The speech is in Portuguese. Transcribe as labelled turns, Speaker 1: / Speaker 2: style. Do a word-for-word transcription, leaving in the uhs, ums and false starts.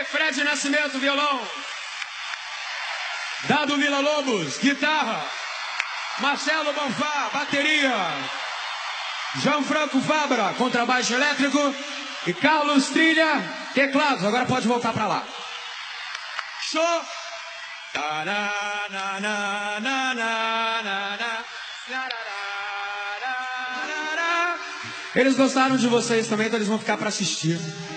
Speaker 1: Fred Nascimento, violão. Dado Vila Lobos, guitarra. Marcelo Bonfá, bateria. João Franco Fabra, contrabaixo elétrico. E Carlos Trilha, teclados. Agora pode voltar pra lá. Show! Eles gostaram de vocês também, então eles vão ficar pra assistir.